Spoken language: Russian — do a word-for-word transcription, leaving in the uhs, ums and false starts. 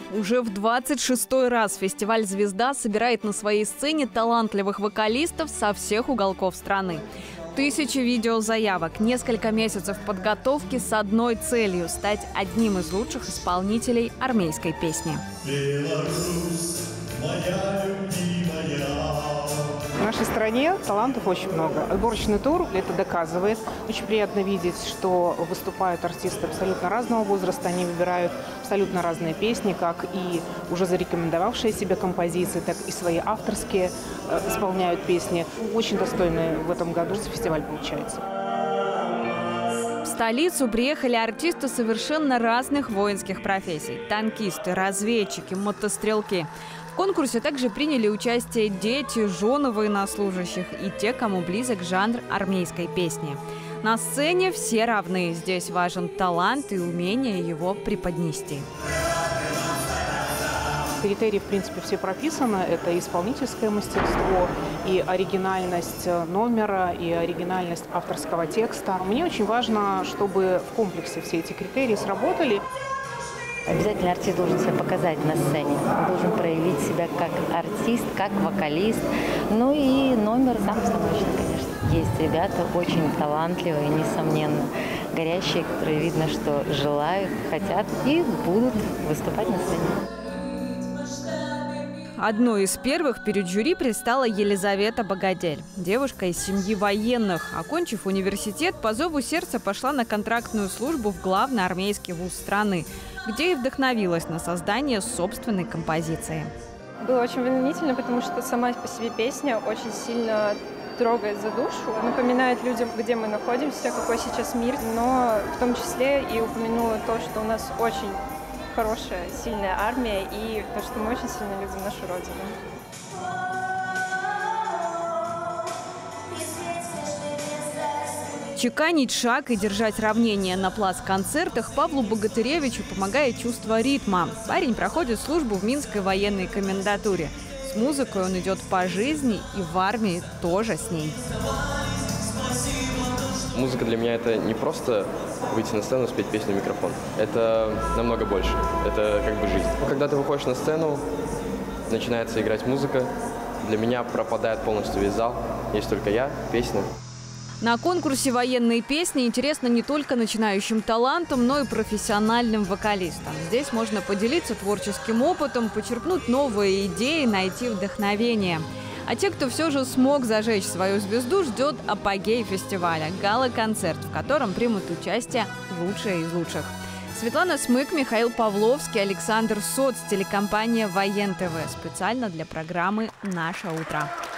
Уже в двадцать шестой раз фестиваль «Звезда» собирает на своей сцене талантливых вокалистов со всех уголков страны. Тысячи видеозаявок, несколько месяцев подготовки с одной целью – стать одним из лучших исполнителей армейской песни. Беларусь, моя любимая. В нашей стране талантов очень много. Отборочный тур это доказывает. Очень приятно видеть, что выступают артисты абсолютно разного возраста. Они выбирают абсолютно разные песни, как и уже зарекомендовавшие себя композиции, так и свои авторские э, исполняют песни. Очень достойный в этом году фестиваль получается. В столицу приехали артисты совершенно разных воинских профессий. Танкисты, разведчики, мотострелки. В конкурсе также приняли участие дети, жены военнослужащих и те, кому близок жанр армейской песни. На сцене все равны. Здесь важен талант и умение его преподнести. Критерии, в принципе, все прописаны. Это исполнительское мастерство, и оригинальность номера, и оригинальность авторского текста. Мне очень важно, чтобы в комплексе все эти критерии сработали. Обязательно артист должен себя показать на сцене. Он должен проявить себя как артист, как вокалист. Ну и номер сам становится, конечно. Есть ребята очень талантливые, несомненно, горящие, которые видно, что желают, хотят и будут выступать на сцене. Одной из первых перед жюри предстала Елизавета Богодель. Девушка из семьи военных. Окончив университет, по зову сердца пошла на контрактную службу в главный армейский вуз страны, где и вдохновилась на создание собственной композиции. Было очень волнительно, потому что сама по себе песня очень сильно трогает за душу, напоминает людям, где мы находимся, какой сейчас мир, но в том числе и упомянула то, что у нас очень хорошая, сильная армия и то, что мы очень сильно любим нашу родину. Чеканить шаг и держать равнение на плац-концертах Павлу Богатыревичу помогает чувство ритма. Парень проходит службу в Минской военной комендатуре. С музыкой он идет по жизни и в армии тоже с ней. Музыка для меня это не просто выйти на сцену, спеть песню в микрофон. Это намного больше. Это как бы жизнь. Когда ты выходишь на сцену, начинается играть музыка, для меня пропадает полностью весь зал. Есть только я, песня. На конкурсе «Военные песни» интересно не только начинающим талантам, но и профессиональным вокалистам. Здесь можно поделиться творческим опытом, почерпнуть новые идеи, найти вдохновение. А те, кто все же смог зажечь свою звезду, ждет апогей фестиваля – гала-концерт, в котором примут участие лучшие из лучших. Светлана Смык, Михаил Павловский, Александр Соц, телекомпания «Воен ТВ». Специально для программы «Наше утро».